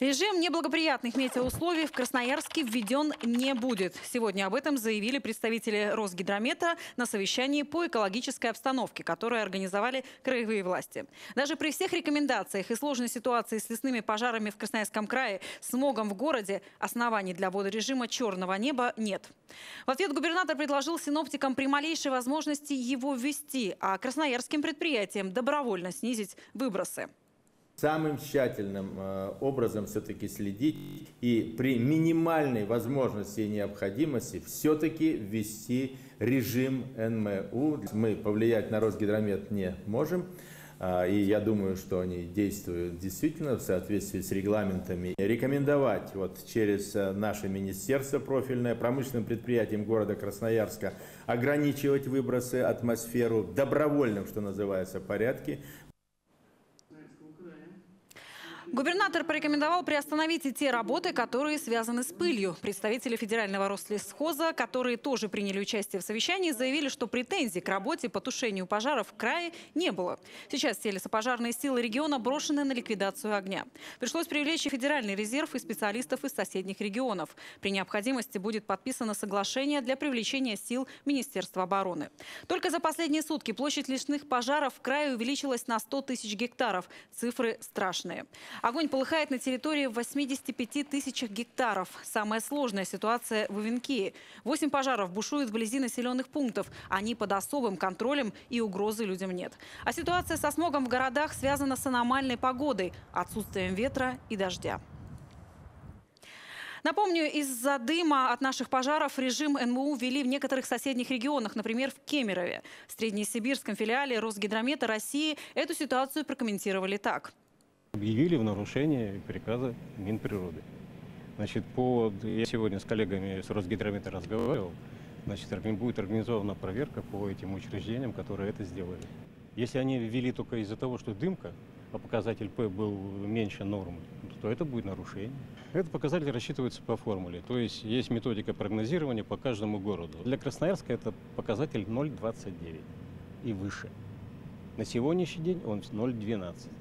Режим неблагоприятных метеоусловий в Красноярске введен не будет. Сегодня об этом заявили представители Росгидромета на совещании по экологической обстановке, которое организовали краевые власти. Даже при всех рекомендациях и сложной ситуации с лесными пожарами в Красноярском крае, смогом в городе, оснований для ввода режима черного неба нет. В ответ губернатор предложил синоптикам при малейшей возможности его ввести, а красноярским предприятиям добровольно снизить выбросы. Самым тщательным образом все-таки следить и при минимальной возможности и необходимости все-таки ввести режим НМУ. Мы повлиять на Росгидромет не можем. И я думаю, что они действуют действительно в соответствии с регламентами. Рекомендовать через наше министерство профильное промышленным предприятиям города Красноярска ограничивать выбросы, атмосферу в добровольном, что называется, порядке. Губернатор порекомендовал приостановить и те работы, которые связаны с пылью. Представители федерального Рослесхоза, которые тоже приняли участие в совещании, заявили, что претензий к работе по тушению пожаров в крае не было. Сейчас все лесопожарные силы региона брошены на ликвидацию огня. Пришлось привлечь и федеральный резерв, и специалистов из соседних регионов. При необходимости будет подписано соглашение для привлечения сил Министерства обороны. Только за последние сутки площадь лесных пожаров в крае увеличилась на 100 тысяч гектаров. Цифры страшные. Огонь полыхает на территории 85 тысячах гектаров. Самая сложная ситуация в Ивенкии. 8 пожаров бушуют вблизи населенных пунктов. Они под особым контролем и угрозы людям нет. А ситуация со смогом в городах связана с аномальной погодой, отсутствием ветра и дождя. Напомню, из-за дыма от наших пожаров режим НМУ ввели в некоторых соседних регионах, например, в Кемерове. В Среднесибирском филиале Росгидромета России эту ситуацию прокомментировали так. Объявили в нарушение приказа Минприроды. Значит, я сегодня с коллегами с Росгидромета разговаривал. Значит, будет организована проверка по этим учреждениям, которые это сделали. Если они ввели только из-за того, что дымка, а показатель П был меньше нормы, то это будет нарушение. Этот показатель рассчитывается по формуле. То есть методика прогнозирования по каждому городу. Для Красноярска это показатель 0,29 и выше. На сегодняшний день он 0,12.